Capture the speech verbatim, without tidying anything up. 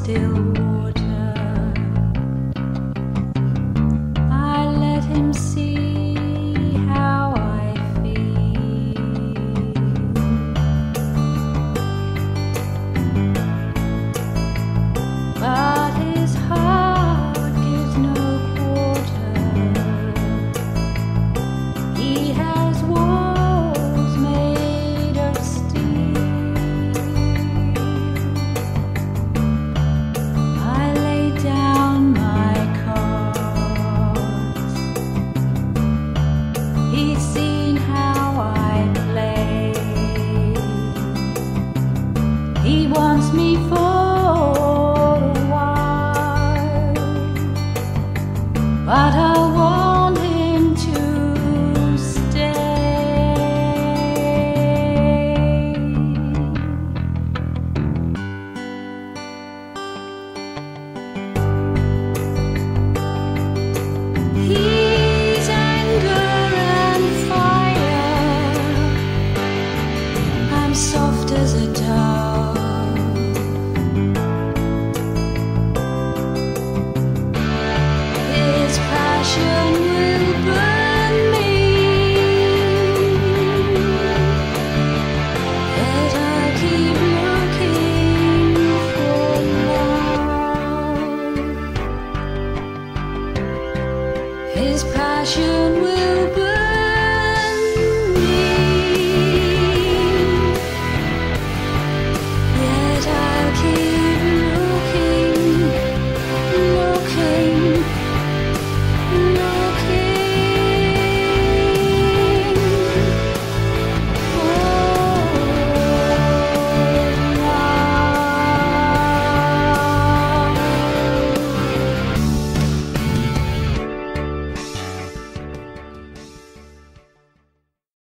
still water. I let him see how I feel, but his heart gives no quarter. He has walls made of steel. I lay down my cards. He's seen how I play. He wants me for a while, but I want him to stay. He's anger and fire. I'm soft as a dove.